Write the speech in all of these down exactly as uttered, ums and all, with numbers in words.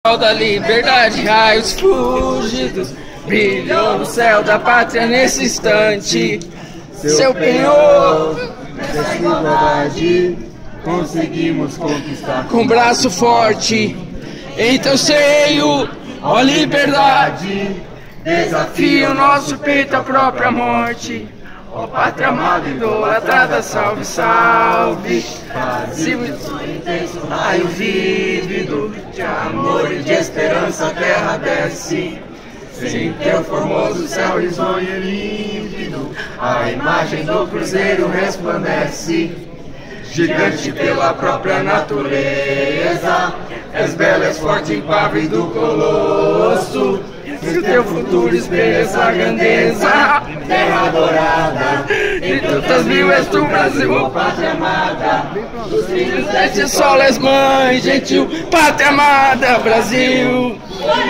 Da liberdade, raios fugidos brilhou no céu da pátria nesse instante. Seu, Seu penhor, dessa igualdade, conseguimos conquistar com braço forte em teu seio, ó liberdade, desafia o nosso peito à própria morte. Ó pátria amada, idolatrada, salve, salve. Brasil, intenso raio vívido de amor e de esperança a terra desce. Sem teu formoso céu risonho e límpido, a imagem do cruzeiro resplandece. Gigante pela própria natureza, és bela, és forte, impávido do colosso. Se o teu futuro espelha essa grandeza, terra dourada, de tantas mil és tu, Brasil, ó pátria amada. Dos filhos deste sol és mãe, gentil, pátria amada, Brasil.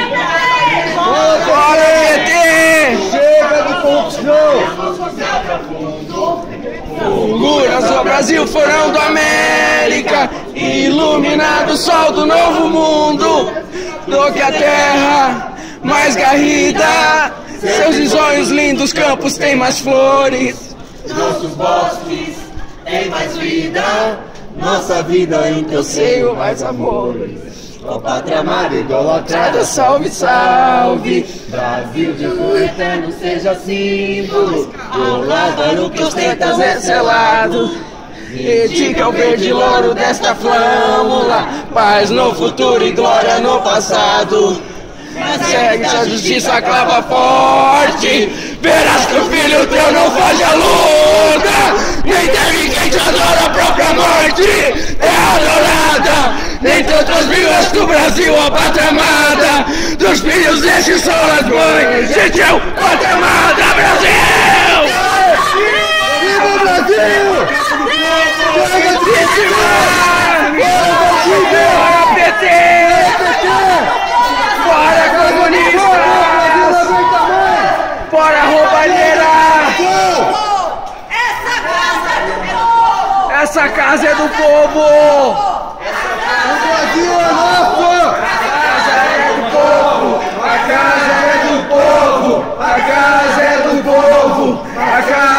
Bora, P T! Chega de corrupção! Fulguras, ó Brasil, forão do América, iluminado o sol do novo mundo, do que a terra mais garrida, seus risonhos lindos campos têm mais flores, Nossos bosques têm mais vida, nossa vida em teu seio mais amores. Ó pátria amada, idolatrada, salve, salve. Brasil de luz eterno seja símbolo do lado que ostentas é selado. Dedica o verde louro desta flâmula, paz no futuro e glória no passado. Segue a justiça, clava forte, verás que o filho teu não foge à luta, nem teme quem te adora a própria morte. Terra dourada, nem tantas mil és tu, Brasil, ó pátria amada. Dos filhos deste sol as mães, gentil, pátria amada, Brasil! Viva o Brasil! Bora, P T! Bora, comunistas! Bora, roubalheira! Essa casa é do povo! O Brasil é nosso! A casa é do povo! A casa é do povo! A casa é do povo! A casa